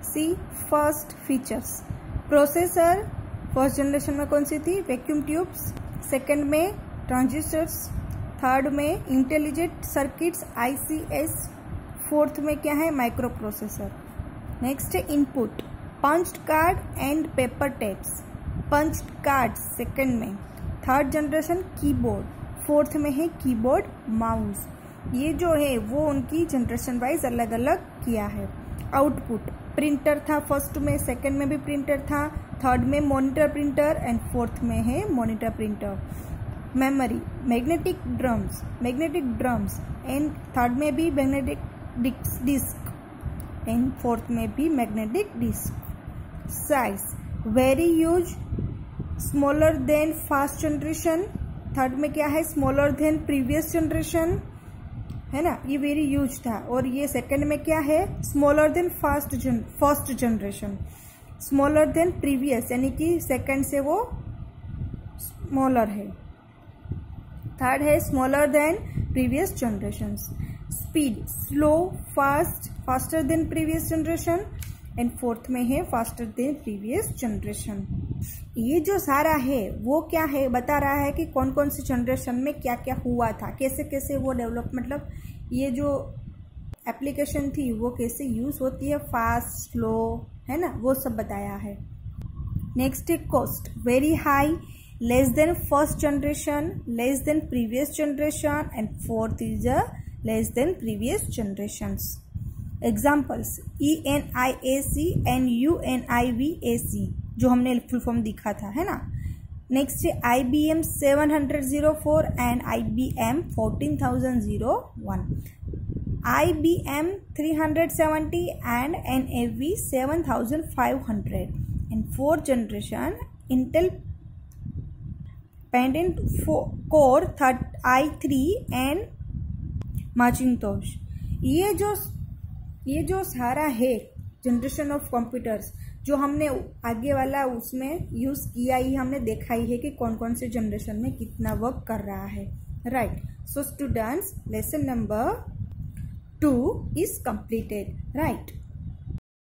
सी first features, processor first generation में कौन सी थी, वैक्यूम ट्यूब्स, सेकंड में ट्रांजिस्टर्स, थर्ड में इंटेलिजेंट सर्किट्स ICS, फोर्थ में क्या है, माइक्रो प्रोसेसर। नेक्स्ट है input, punched card and paper tapes, punched card second में, थर्ड जनरेशन कीबोर्ड, फोर्थ में है कीबोर्ड माउस। ये जो है वो उनकी जनरेशन वाइज अलग अलग किया है। आउटपुट, प्रिंटर था फर्स्ट में, सेकंड में भी प्रिंटर था, थर्ड में मॉनिटर प्रिंटर एंड फोर्थ में है monitor printer. Memory, magnetic drums and third में भी मैग्नेटिक डिस्क एंड फोर्थ में भी magnetic disk. Size, very huge, smaller than fast generation, third में क्या है, स्मॉलर देन प्रीवियस जनरेशन, है ना, ये वेरी ह्यूज था। और ये सेकंड में क्या है, smaller than first generation, smaller than previous, यानी कि सेकंड से वो स्मॉलर है। थर्ड है smaller than previous generation. Speed, slow, fast, faster than previous generation and fourth में है फास्टर देन प्रीवियस जनरेशन। ये जो सारा है वो क्या है, बता रहा है कि कौन कौन सी जनरेशन में क्या क्या हुआ था, कैसे कैसे वो डेवलप, मतलब ये जो एप्लीकेशन थी वो कैसे यूज होती है, फास्ट, स्लो, है ना, वो सब बताया है। नेक्स्ट है cost, very high, less than first generation, less than previous generation and fourth is a less than previous generations. Examples, ENIAC and UNIVAC जो हमने फुल फॉर्म दिखा था, है ना। नेक्स्ट है IBM 700 and IBM 14001, IBM 370 and NAV 7500 and fourth generation Intel Pentium Core i3 and Macintosh। ये जो सारा है जनरेशन ऑफ कंप्यूटर्स जो हमने आगे वाला उसमें यूज किया ही, हमने देखा ही है कि कौन कौन से जनरेशन में कितना वर्क कर रहा है, right. So students, lesson number 2 is completed, right?